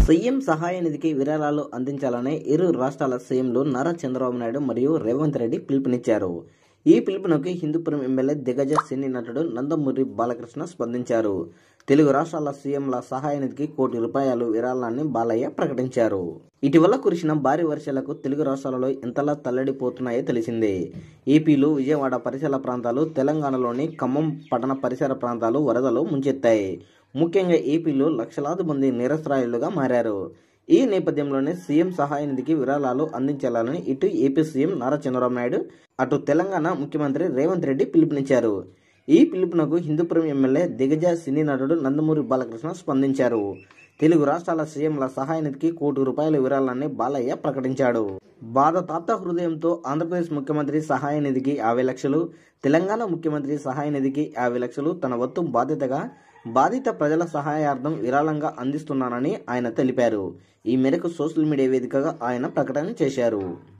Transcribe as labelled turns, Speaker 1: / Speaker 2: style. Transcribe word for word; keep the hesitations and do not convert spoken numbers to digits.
Speaker 1: CM సహాయ నిధికి విరాళాలు అందించాలని ఇరు రాష్ట్రాల సీఎంలు నారా చంద్రబాబు నాయుడు మరియు రేవంత్ రెడ్డి పిలుపునిచ్చారు. ఈ పిలుపునకు హిందూపురం ఎమ్మెల్యే దిగ్గజ సినీ నటుడు నందమూరి బాలకృష్ణ స్పందించారు. తెలుగు రాష్ట్రాల సీఎంల సహాయ నిధికి కోటి రూపాయలు విరాళాన్ని బాలయ్య ప్రకటించారు. ఇటీవల కురిసిన భారీ వర్షాలకు తెలుగు రాష్ట్రాలలో ఎంతలా తల్లడిపోతున్నాయో తెలిసిందే. ఏపీలో విజయవాడ పరిసర ప్రాంతాలు, తెలంగాణలోని ఖమ్మం పట్టణ పరిసర ప్రాంతాలు వరదలు ముంచెత్తాయి. ముఖ్యంగా ఏపీలో లక్షలాది మంది నిరసరాయులుగా మారారు. ఈ నేపథ్యంలోనే సీఎం సహాయ నిధికి విరాళాలు అందించాలని ఇటు ఏపీ సీఎం నారా చంద్రబాబు నాయుడు, అటు తెలంగాణ ముఖ్యమంత్రి రేవంత్ రెడ్డి పిలుపునిచ్చారు. ఈ పిలుపునకు హిందూపురం ఎమ్మెల్యే దిగ్గజ సినీ నటుడు నందమూరి బాలకృష్ణ స్పందించారు. తెలుగు రాష్ట్రాల సీఎంల సహాయ నిధికి కోటి రూపాయల విరాళాన్ని బాలయ్య ప్రకటించాడు. బాధతాప్త హృదయంతో ఆంధ్రప్రదేశ్ ముఖ్యమంత్రి సహాయ నిధికి యాభై లక్షలు, తెలంగాణ ముఖ్యమంత్రి సహాయ నిధికి యాభై లక్షలు తన వంతు బాధ్యతగా బాధిత ప్రజల సహాయార్థం విరాళంగా అందిస్తున్నానని ఆయన తెలిపారు. ఈ మేరకు సోషల్ మీడియా వేదికగా ఆయన ప్రకటన చేశారు.